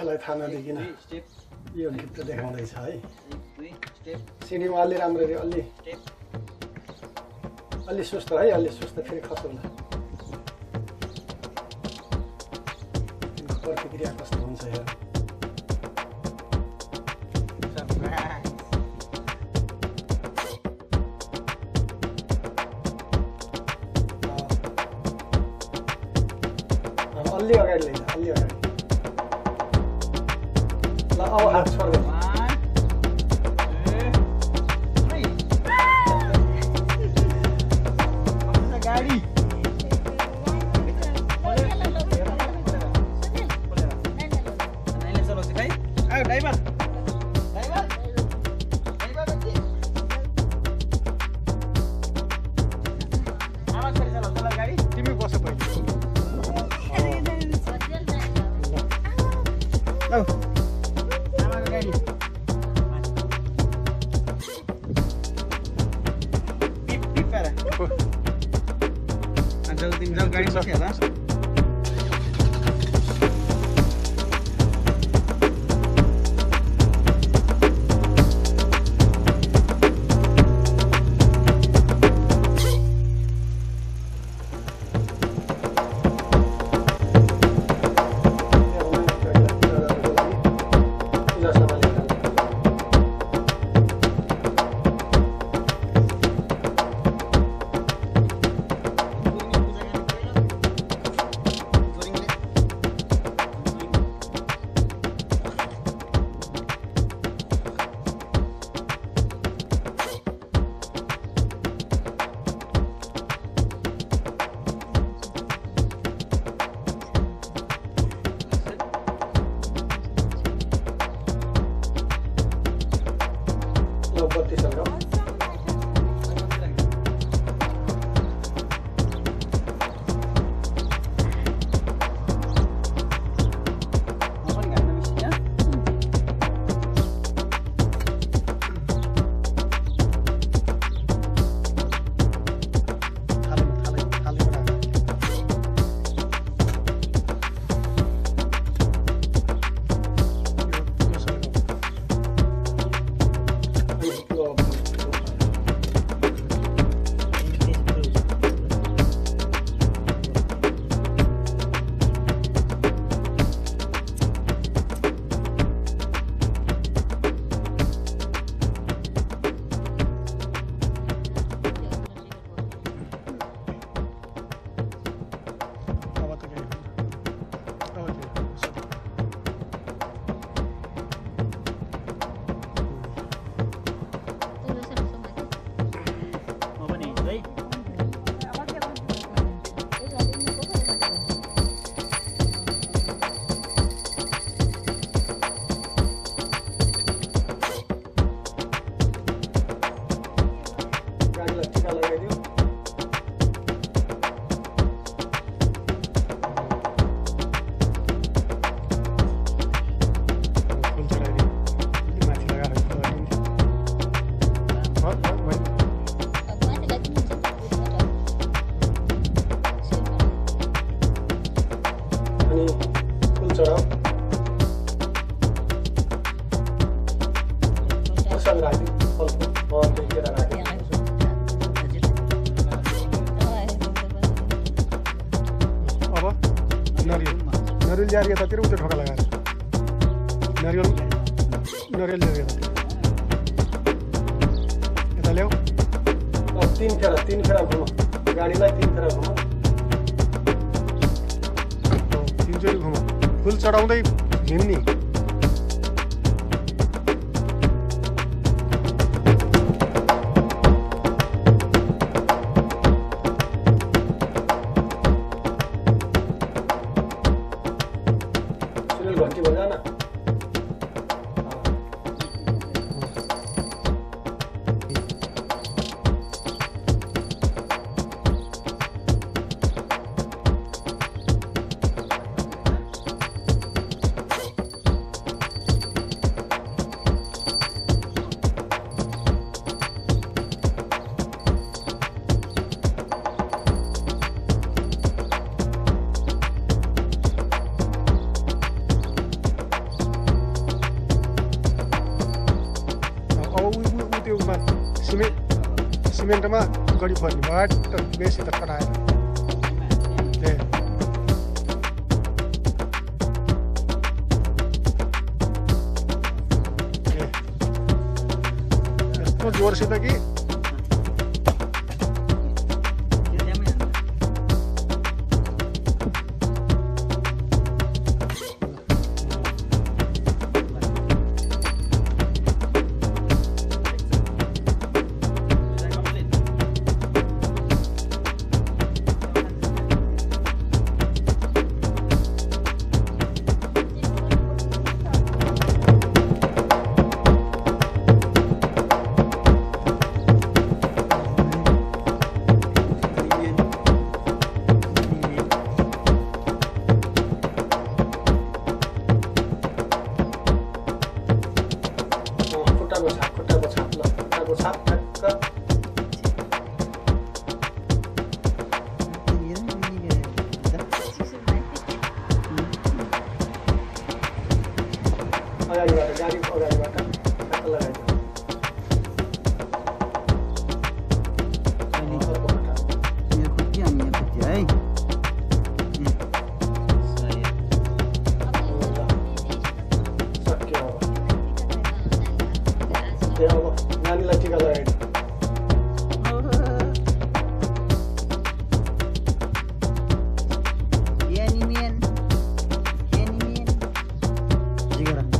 मान्छेलाई थाहा नदेखिन यो गीत देखाउँदैछ है सिडीमा अलि राम्ररी अलि सुस्त है अलि सुस्त फेरि खसौला प्रतिक्रिया कस्तो हुन्छ हेर अलि अगाडि लैजा अलि अगाडि ल अब हात छोड्दै गाडी ड्राइभर गाडी तिमी बस पहिले गाडी बसिहाल नरियल ल्याएर यतातिर उता ढोका लगाएर नरियल ल्याएर यता ल्याऊ तीन फेरा घुम गाडीलाई तीन फेरा घुम तीनचोटि घुम फुल चढाउँदै हिँड्ने घन्टी बजा न सिमेन्टमा गडी पर्ने भट बेसी त कटाएर यस्तो जोरसित कि खुट्टाको छाप ठ्याक्क अगाडिबाट गाडी अगाडिबाट ठ्याक्क लगाइदियो अब नानीलाई टिका लगाइदियो Yan.